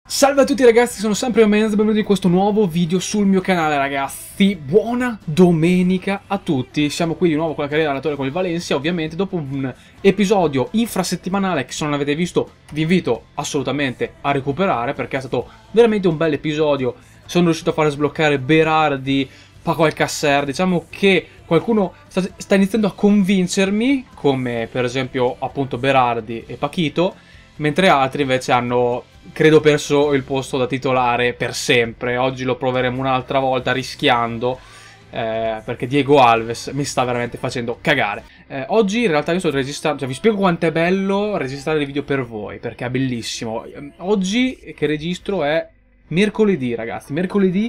Salve a tutti ragazzi, sono sempre io Menz, benvenuti in questo nuovo video sul mio canale ragazzi. Buona domenica a tutti, siamo qui di nuovo con la carriera allenatore con il Valencia, ovviamente dopo un episodio infrasettimanale che se non l'avete visto vi invito assolutamente a recuperare perché è stato veramente un bel episodio. Sono riuscito a far sbloccare Berardi, Paco Alcacer, diciamo che qualcuno sta iniziando a convincermi, come per esempio appunto Berardi e Pachito, mentre altri invece hanno, credo, perso il posto da titolare per sempre. Oggi lo proveremo un'altra volta rischiando, perché Diego Alves mi sta veramente facendo cagare. Oggi in realtà io sto registrando, cioè vi spiego quanto è bello registrare il video per voi, perché è bellissimo. Oggi che registro è mercoledì ragazzi, mercoledì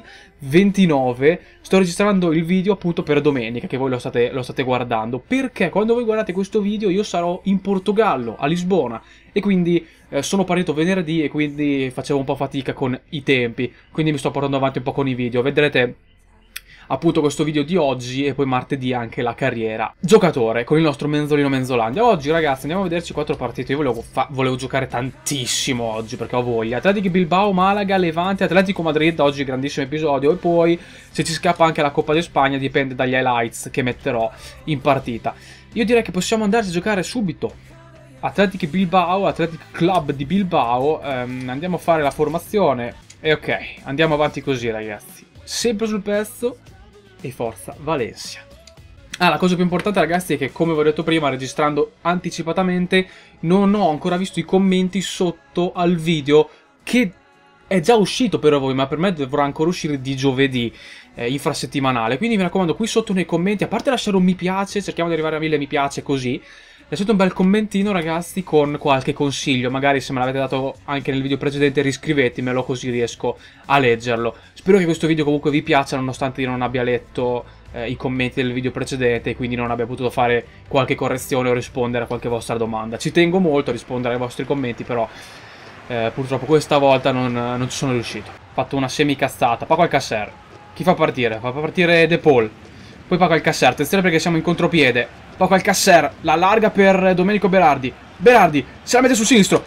29, sto registrando il video appunto per domenica, che voi lo state guardando, perché quando voi guardate questo video io sarò in Portogallo, a Lisbona, e quindi sono partito venerdì e quindi facevo un po' fatica con i tempi, quindi mi sto portando avanti un po' con i video. Vedrete appunto questo video di oggi e poi martedì anche la carriera giocatore con il nostro Menzolino Menzolandia. Oggi ragazzi andiamo a vederci 4 partite. Io volevo giocare tantissimo oggi perché ho voglia. Atletico Bilbao, Malaga, Levante, Atletico Madrid, oggi grandissimo episodio, e poi se ci scappa anche la Coppa di Spagna dipende dagli highlights che metterò in partita. Io direi che possiamo andarci a giocare subito. Athletic Bilbao, Athletic Club di Bilbao, andiamo a fare la formazione e ok, andiamo avanti così ragazzi, sempre sul pezzo e forza Valencia. La cosa più importante ragazzi è che, come vi ho detto prima, registrando anticipatamente, non ho ancora visto i commenti sotto al video che è già uscito per voi, ma per me dovrà ancora uscire di giovedì, infrasettimanale. Quindi mi raccomando, qui sotto nei commenti, a parte lasciare un mi piace, cerchiamo di arrivare a 1000 mi piace così, lasciate un bel commentino ragazzi con qualche consiglio, magari se me l'avete dato anche nel video precedente riscrivetemelo così riesco a leggerlo. Spero che questo video comunque vi piaccia nonostante io non abbia letto i commenti del video precedente e quindi non abbia potuto fare qualche correzione o rispondere a qualche vostra domanda. Ci tengo molto a rispondere ai vostri commenti, però purtroppo questa volta non ci sono riuscito. Ho fatto una semi-cazzata. Paco Alcacer. Chi fa partire? Fa partire De Paul. Poi Paco Alcacer. Attenzione perché siamo in contropiede. Paco Alcacer, la larga per Domenico Berardi. Berardi, se la mette sul sinistro.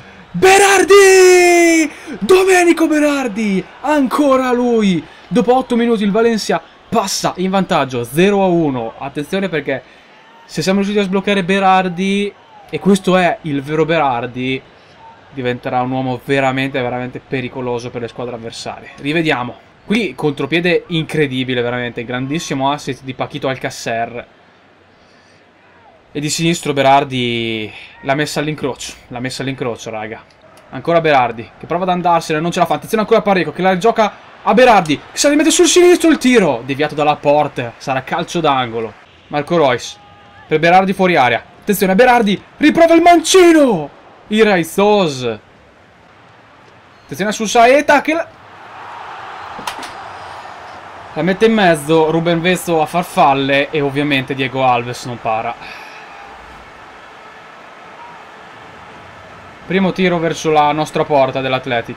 Berardi! Domenico Berardi! Ancora lui! Dopo 8 minuti il Valencia passa in vantaggio 0-1. Attenzione perché se siamo riusciti a sbloccare Berardi, e questo è il vero Berardi, diventerà un uomo veramente, veramente pericoloso per le squadre avversarie. Rivediamo. Qui contropiede incredibile, veramente. Grandissimo assist di Paquito Alcacer. E di sinistro Berardi l'ha messa all'incrocio, raga. Ancora Berardi, che prova ad andarsene, non ce la fa. Attenzione ancora Parejo, che la gioca a Berardi, che se la rimette sul sinistro il tiro. Deviato dalla porta, sarà calcio d'angolo. Marco Reus, per Berardi fuori area. Attenzione, Berardi, riprova il mancino. Iraizoz. Attenzione su Saeta, che la mette in mezzo. Ruben Vesto a farfalle e ovviamente Diego Alves non para. Primo tiro verso la nostra porta dell'Athletic.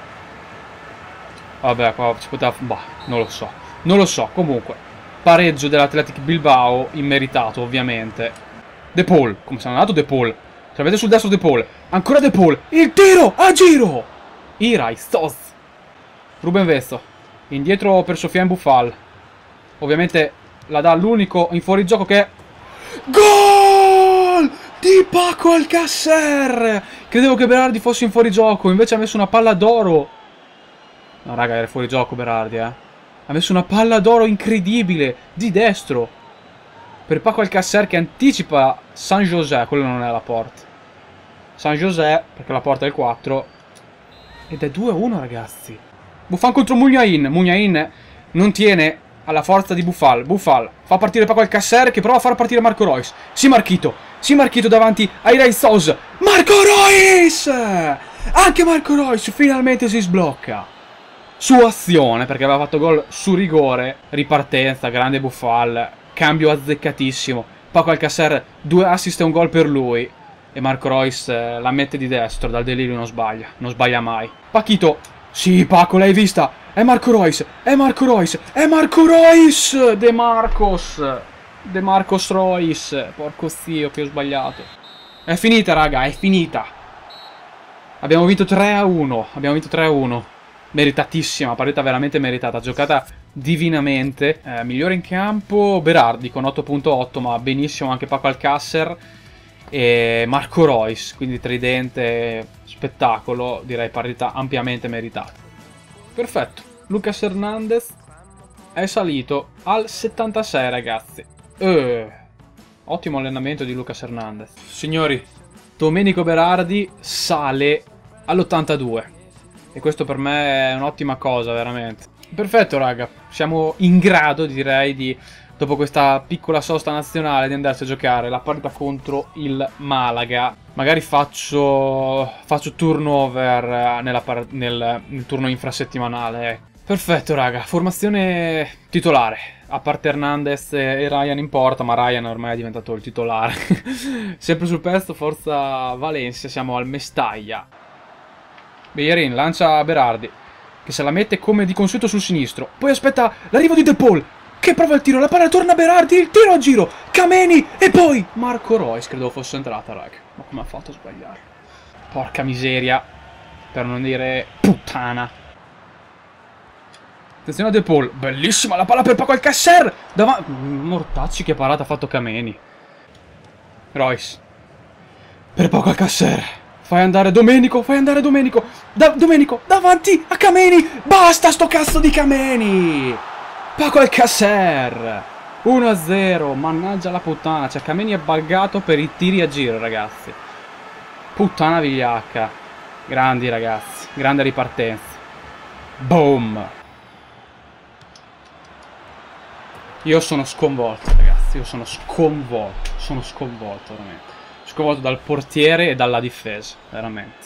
Vabbè, qua ci poteva... Bah, non lo so. Comunque, pareggio dell'Athletic Bilbao, immeritato ovviamente. De Paul, come se n'è andato De Paul. Ce l'avete sul destro De Paul. Ancora De Paul. Il tiro a giro. Iraizoz. Ruben Vesto. Indietro per Sofiane Boufal. Ovviamente la dà l'unico in fuorigioco che è... Gol! Di Paco Alcacer! Credevo che Berardi fosse in fuorigioco, invece ha messo una palla d'oro. No raga, era fuorigioco Berardi, Ha messo una palla d'oro incredibile, di destro. Per Paco Alcacer che anticipa San José, quello non è la porta. San José, perché la porta è il 4. Ed è 2-1 ragazzi. Buffon contro Muniain. Muniain non tiene alla forza di Boufal. Boufal fa partire Paco Alcacer che prova a far partire Marco Reus. Si Marchito davanti a Iraizoz. Marco Reus! Anche Marco Reus finalmente si sblocca. Su azione, perché aveva fatto gol su rigore. Ripartenza, grande Boufal. Cambio azzeccatissimo. Paco Alcacer, 2 assist e un gol per lui. E Marco Reus la mette di destro, dal delirio non sbaglia mai. Pachito. Sì, Paco, l'hai vista? È Marco Reus! È Marco Reus! De Marcos Reus! Porco zio che ho sbagliato. È finita, raga, è finita. Abbiamo vinto 3-1. Abbiamo vinto 3-1. Meritatissima, partita veramente meritata. Giocata divinamente. Migliore in campo Berardi con 8.8, ma benissimo anche Paco Alcácer e Marco Reus. Quindi tridente, spettacolo. Direi partita ampiamente meritata. Perfetto. Lucas Hernandez è salito al 76, ragazzi. Ottimo allenamento di Lucas Hernandez. Signori, Domenico Berardi sale all'82. E questo per me è un'ottima cosa, veramente. Perfetto, raga. Siamo in grado, direi, di, dopo questa piccola sosta nazionale, di andarsi a giocare la partita contro il Malaga. Magari faccio turnover nel turno infrasettimanale. Perfetto, raga. Formazione titolare. A parte Hernandez e Ryan in porta, ma Ryan ormai è diventato il titolare. Sempre sul pezzo, forza Valencia, siamo al Mestalla. Bellerin lancia Berardi, che se la mette come di consueto sul sinistro. Poi aspetta l'arrivo di De Paul, che prova il tiro, la palla torna a Berardi, il tiro a giro, Kameni e poi Marco Reus, credevo fosse entrata, raga. Ma come ha fatto a sbagliare? Porca miseria, per non dire puttana. Attenzione a De Paul, bellissima la palla per Paco Alcácer. Mortacci, che parata ha fatto Kameni. Reus per Paco Alcácer. Fai andare Domenico, fai andare Domenico. Domenico, davanti a Kameni. Basta sto cazzo di Kameni. Paco Alcácer. 1-0, mannaggia la puttana. Cioè Kameni è buggato per i tiri a giro, ragazzi. Puttana vigliacca. Grandi, ragazzi. Grande ripartenza. Boom. Io sono sconvolto, ragazzi. Io sono sconvolto. Sono sconvolto, veramente. Sconvolto dal portiere e dalla difesa, veramente.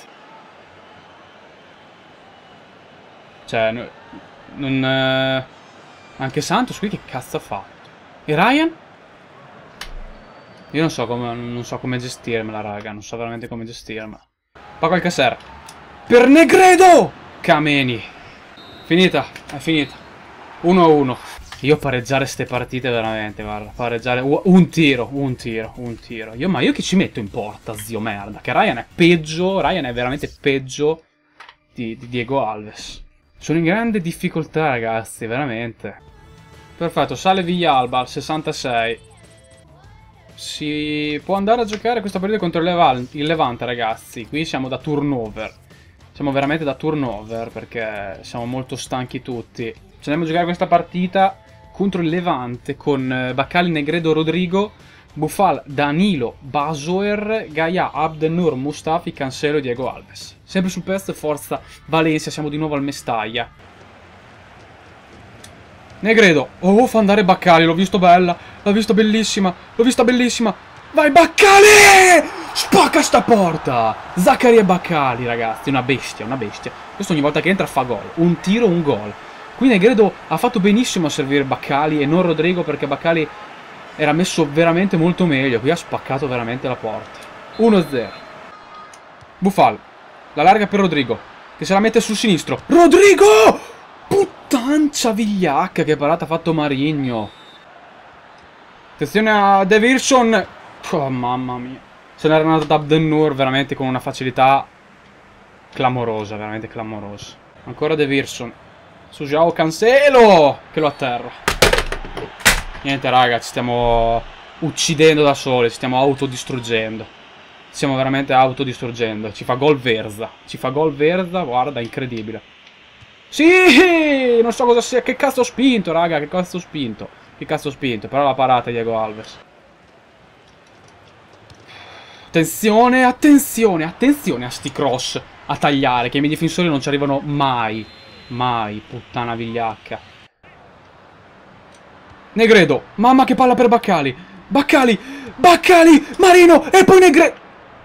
Cioè, non... Anche Santos qui che cazzo ha fatto? E Ryan? Io non so come gestirmela, raga. Non so veramente come gestirmela. Paco Alcácer. Per Negredo! Kameni. Finita, è finita. 1-1. Io pareggiare ste partite veramente, guarda, pareggiare un tiro. Ma io che ci metto in porta, zio merda, che Ryan è peggio, Ryan è veramente peggio di Diego Alves. Sono in grande difficoltà, ragazzi, veramente. Perfetto, sale Villalba al 66. Si può andare a giocare questa partita contro il Levante, ragazzi. Qui siamo da turnover. Siamo veramente da turnover perché siamo molto stanchi tutti. Ci andiamo a giocare questa partita contro il Levante con Baccali, Negredo, Rodrigo, Boufal, Danilo, Basoer, Gaia, Abdennour, Mustafi, Cancelo e Diego Alves. Sempre sul pezzo, forza Valencia, siamo di nuovo al Mestalla. Negredo, oh, fa andare Baccali, l'ho visto bella, l'ho vista bellissima, l'ho vista bellissima. Vai Baccali! Spacca sta porta! Zaccaria Baccali, ragazzi, una bestia, una bestia. Questo ogni volta che entra fa gol, un tiro, un gol. Qui Negredo ha fatto benissimo a servire Baccali e non Rodrigo, perché Baccali era messo veramente molto meglio. Qui ha spaccato veramente la porta. 1-0. Boufal. La larga per Rodrigo, che se la mette sul sinistro. Rodrigo! Puttancia vigliacca, che parata ha fatto Marigno. Attenzione a De Wilson. Oh, mamma mia. Se n'era andato da Abdennour veramente con una facilità clamorosa, veramente clamorosa. Ancora De Wilson. Su Joao Cancelo, che lo atterra. Niente, raga, ci stiamo uccidendo da soli, ci stiamo autodistruggendo. Ci stiamo veramente autodistruggendo. Ci fa gol Verza. Ci fa gol Verza, guarda, incredibile. Sì! Non so cosa sia. Che cazzo ho spinto, raga, che cazzo ho spinto. Che cazzo ho spinto, però la parata Diego Alves. Attenzione, attenzione, attenzione a sti cross a tagliare, che i miei difensori non ci arrivano mai. Mai, puttana vigliacca. Negredo, mamma che palla per Baccali. Baccali, Baccali, Marino e poi Negredo.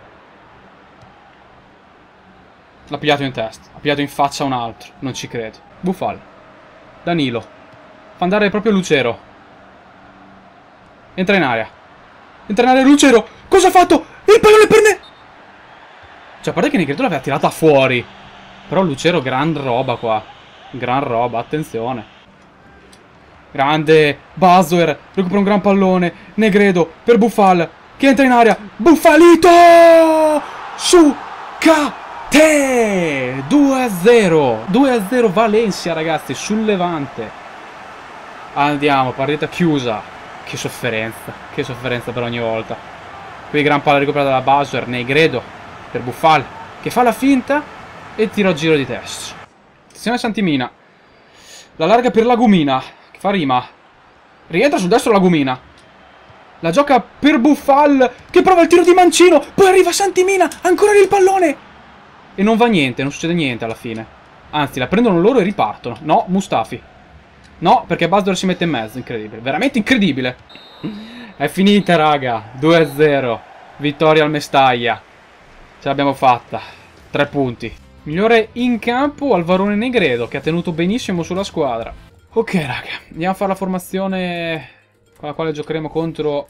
L'ha pigliato in testa, ha pigliato in faccia un altro, non ci credo. Boufal, Danilo, fa andare proprio Lucero. Entra in area Lucero, cosa ha fatto? Il pallone per ne... Cioè, a parte che Negredo l'aveva tirata fuori. Però Lucero, gran roba qua. Gran roba, attenzione. Grande Basoer, recupera un gran pallone. Negredo per Boufal, che entra in area. Buffalito! Su! Te! 2-0. 2-0 Valencia, ragazzi, sul Levante. Andiamo, partita chiusa. Che sofferenza per ogni volta. Qui gran palla recuperata da Buzzer, Negredo per Buffal, che fa la finta e tiro a giro di testa. Attenzione a Santimina. La larga per Lagumina, che fa rima. Rientra sul destro Lagumina. La gioca per Buffal, che prova il tiro di mancino. Poi arriva Santimina, ancora lì il pallone. E non va niente, non succede niente alla fine. Anzi, la prendono loro e ripartono. No, Mustafi. No, perché Buzzer si mette in mezzo, incredibile. Veramente incredibile. È finita, raga. 2-0. Vittoria al Mestaglia. Ce l'abbiamo fatta. 3 punti. Migliore in campo Alvarone Negredo, che ha tenuto benissimo sulla squadra. Ok, raga. Andiamo a fare la formazione con la quale giocheremo contro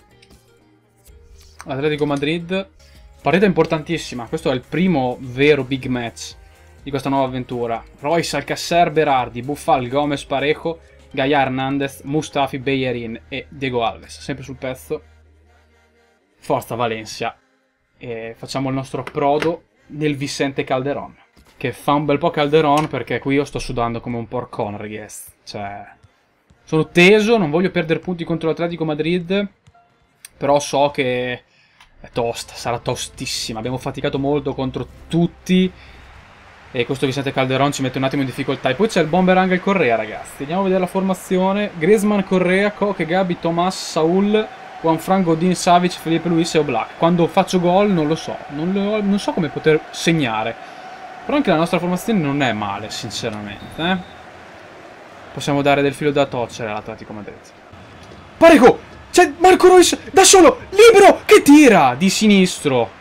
l'Atletico Madrid. Partita importantissima. Questo è il primo vero big match di questa nuova avventura. Royce, Alcacer, Berardi, Buffal, Gomez, Parejo, Gaia, Hernandez, Mustafi, Bellerin e Diego Alves. Sempre sul pezzo. Forza Valencia. E facciamo il nostro approdo nel Vicente Calderón. Che fa un bel po' Calderón, perché qui io sto sudando come un porcone, ragazzi. Cioè, sono teso, non voglio perdere punti contro l'Atletico Madrid. Però so che è tosta, sarà tostissima. Abbiamo faticato molto contro tutti. E questo Vicente Calderón ci mette un attimo in difficoltà. E poi c'è il Bomber Angel Correa, ragazzi. Andiamo a vedere la formazione. Griezmann, Correa, Koke, Gabi, Tomás, Saúl, Juanfran, Godin, Savic, Felipe Luis e Oblak. Quando faccio gol non lo so. Non so come poter segnare. Però anche la nostra formazione non è male, sinceramente. Possiamo dare del filo da torcere all'Atletico Madrid. Parejo! C'è Marco Reus da solo! Libero! Che tira! Di sinistro.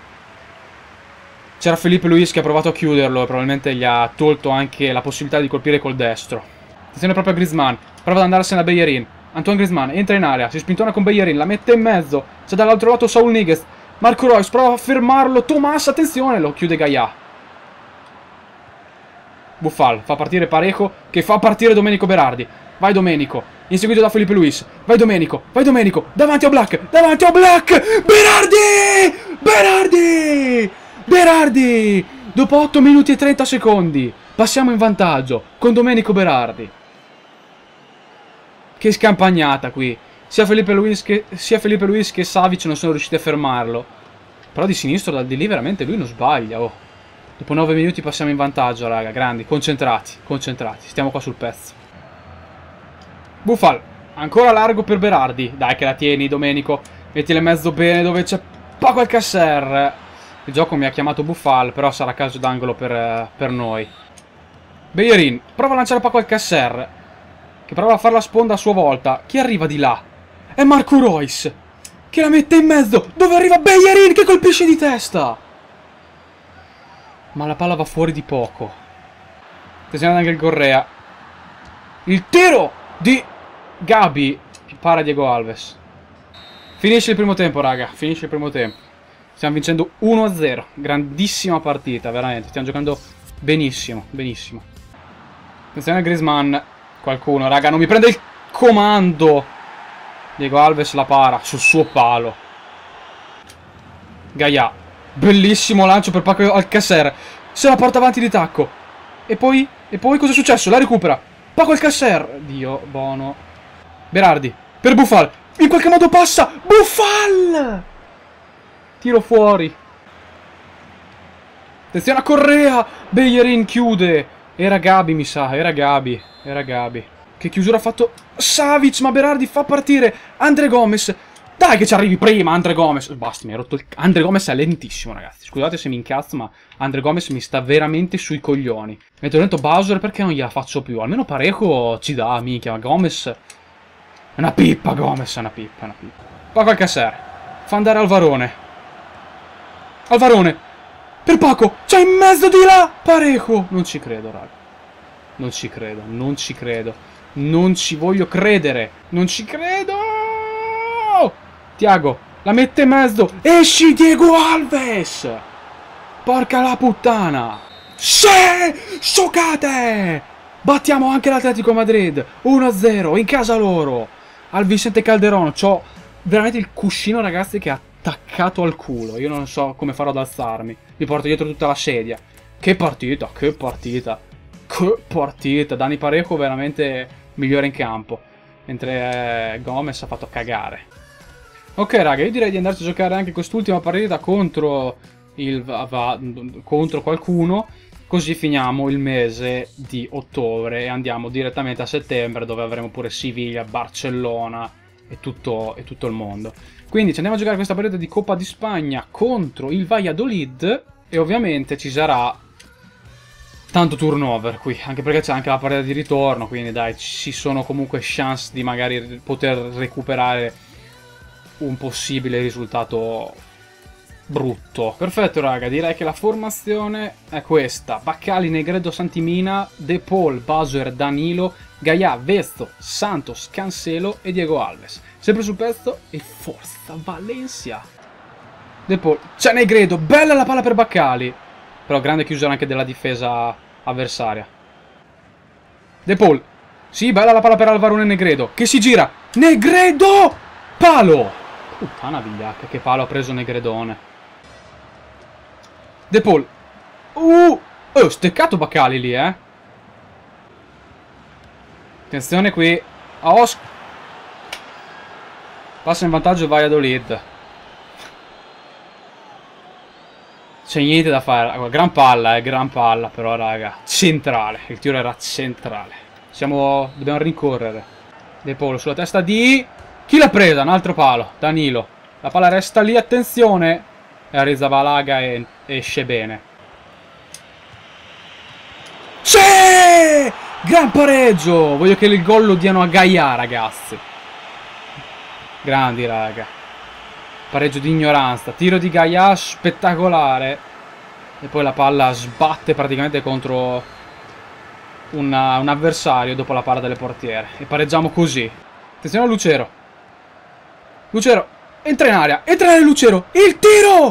C'era Felipe Luis che ha provato a chiuderlo e probabilmente gli ha tolto anche la possibilità di colpire col destro. Attenzione proprio a Griezmann. Prova ad andarsene a Bellerin. Antoine Griezmann entra in area, si spintona con Bellerin, la mette in mezzo. C'è dall'altro lato Saúl Ñíguez. Marco Reus prova a fermarlo. Tomás, attenzione, lo chiude Gaia. Buffal fa partire Parejo, che fa partire Domenico Berardi. Vai Domenico, inseguito da Felipe Luis. Vai Domenico, davanti a Oblak, Berardi! Berardi! Dopo 8 minuti e 30 secondi passiamo in vantaggio con Domenico Berardi. Che scampagnata qui. Sia Felipe Luis che Savic non sono riusciti a fermarlo. Però di sinistro, di lì veramente lui non sbaglia. Oh. Dopo 9 minuti passiamo in vantaggio, raga. Grandi, concentrati. Stiamo qua sul pezzo. Buffal, ancora largo per Berardi. Dai che la tieni, Domenico. Mettila in mezzo bene dove c'è Paco Alcacer. Il gioco mi ha chiamato Buffal, però sarà calcio d'angolo per noi. Bellerin prova a lanciare Paco Alcacer, che prova a fare la sponda a sua volta. Chi arriva di là? È Marco Reus, che la mette in mezzo, dove arriva Bellerin che colpisce di testa. Ma la palla va fuori di poco. Attenzione anche il Correa. Il tiro di Gabi, che para Diego Alves. Finisce il primo tempo, raga, finisce il primo tempo. Stiamo vincendo 1-0. Grandissima partita, veramente. Stiamo giocando benissimo, benissimo. Attenzione a Griezmann. Qualcuno, raga, non mi prende il comando. Diego Alves la para sul suo palo. Gaia. Bellissimo lancio per Paco Alcacer. Se la porta avanti di tacco. E poi cosa è successo? La recupera. Paco Alcacer. Dio, buono. Berardi. Per Buffal. In qualche modo passa. Buffal! Tiro fuori. Attenzione a Correa. Bellerin chiude. Era Gabi, mi sa. Era Gabi. Che chiusura ha fatto Savic. Ma Berardi fa partire André Gomes. Dai che ci arrivi prima, André Gomes. Basta, mi ha rotto il... André Gomes è lentissimo, ragazzi. Scusate se mi incazzo, ma André Gomes mi sta veramente sui coglioni. Metto dentro Bowser perché non gliela faccio più. Almeno Parejo ci dà, minchia. Ma Gomes... È una pippa, Gomes. È una pippa. Paco Alcacer. Fa andare Alvarone. Per Paco. C'è in mezzo di là. Parejo. Non ci credo, raga. Non ci credo. Non ci voglio credere. Non ci credo. Thiago. La mette in mezzo. Esci Diego Alves. Porca la puttana. Sì. Giocate. Battiamo anche l'Atletico Madrid. 1-0 in casa loro. Al Vicente Calderón. C'ho veramente il cuscino, ragazzi, che ha attaccato al culo. Io non so come farò ad alzarmi. Mi porto dietro tutta la sedia. Che partita, che partita. Che partita. Dani Parejo veramente migliore in campo. Mentre Gomez ha fatto cagare. Ok raga, io direi di andarci a giocare anche quest'ultima partita contro contro qualcuno. Così finiamo il mese di ottobre e andiamo direttamente a settembre, dove avremo pure Siviglia, Barcellona e tutto il mondo. Quindi ci andiamo a giocare questa partita di Coppa di Spagna contro il Valladolid. E ovviamente ci sarà tanto turnover qui, anche perché c'è anche la partita di ritorno, quindi dai, ci sono comunque chance di magari poter recuperare un possibile risultato brutto. Perfetto raga, direi che la formazione è questa: Baccali, Negredo, Santimina, De Paul, Basuer, Danilo, Gaià, Vezzo, Santos, Cancelo e Diego Alves. Sempre sul pezzo e forza Valencia. De Paul, c'è Negredo, bella la palla per Baccali. Però grande chiusura anche della difesa avversaria. De Paul. Sì, bella la palla per Alvarone Negredo. Che si gira. Negredo! Palo! Puttana vigliacca, che palo ha preso Negredone. De Paul. Oh, steccato Baccali lì, eh. Attenzione qui. Passa in vantaggio Valladolid. C'è niente da fare. Gran palla però raga. Centrale. Il tiro era centrale. Dobbiamo rincorrere. De Paul sulla testa di... Chi l'ha presa? Un altro palo. Danilo. La palla resta lì, attenzione. E Arrizabalaga e esce bene. C'è! Gran pareggio! Voglio che il gol lo diano a Gaià, ragazzi. Grandi raga. Pareggio di ignoranza. Tiro di Gaià spettacolare. E poi la palla sbatte praticamente contro un avversario dopo la palla delle portiere. E pareggiamo così. Attenzione a Lucero. Lucero. Entra in area. Entra in area Lucero. Il tiro!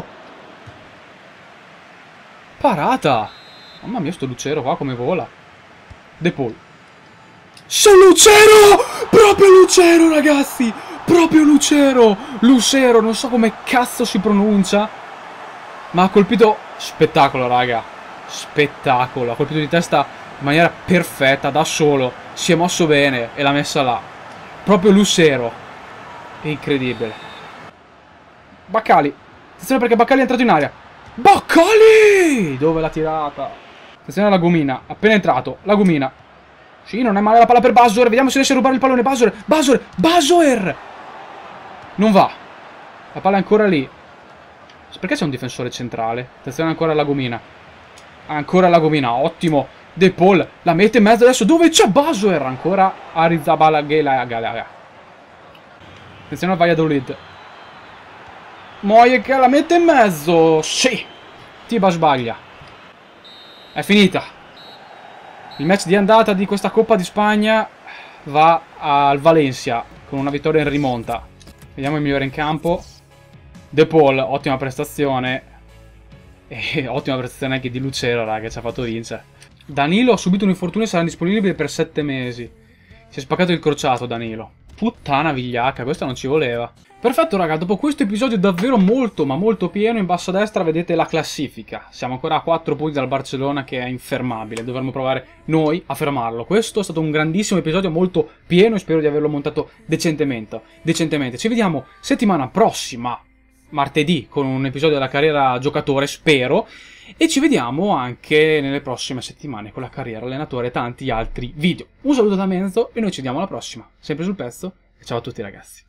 Parata. Mamma mia sto Lucero qua come vola. De Paul. C'è Lucero! Proprio Lucero ragazzi! Proprio Lucero! Lucero, non so come cazzo si pronuncia. Ma ha colpito... Spettacolo, raga. Spettacolo. Ha colpito di testa in maniera perfetta, da solo. Si è mosso bene e l'ha messa là. Proprio Lucero. È incredibile. Baccali. Attenzione perché Baccali è entrato in aria. Baccali! Dove l'ha tirata? Attenzione alla Gomina. Appena entrato. La Gomina. Sì, non è male la palla per Basuer. Vediamo se riesce a rubare il pallone. Basuer. Basuer. Basuer! Non va. La palla è ancora lì. Perché c'è un difensore centrale? Attenzione ancora alla Gomina. Ancora la Gomina. Ottimo. De Paul la mette in mezzo adesso. Dove c'è Basuer? Ancora Arrizabalaga. Attenzione al Valladolid. Moje che la mette in mezzo. Sì. Tiba sbaglia. È finita. Il match di andata di questa Coppa di Spagna va al Valencia con una vittoria in rimonta. Vediamo il migliore in campo. De Paul, ottima prestazione. E ottima prestazione anche di Lucero, raga, che ci ha fatto vincere. Danilo ha subito un infortunio e sarà disponibile per 7 mesi. Si è spaccato il crociato Danilo. Puttana vigliacca, questa non ci voleva. Perfetto raga, dopo questo episodio davvero molto ma molto pieno, in basso a destra vedete la classifica. Siamo ancora a 4 punti dal Barcellona che è infermabile, dovremmo provare noi a fermarlo. Questo è stato un grandissimo episodio molto pieno e spero di averlo montato decentemente. Ci vediamo settimana prossima, martedì, con un episodio della carriera giocatore, spero. E ci vediamo anche nelle prossime settimane con la carriera allenatore e tanti altri video. Un saluto da Menzo e noi ci vediamo alla prossima. Sempre sul pezzo e ciao a tutti ragazzi.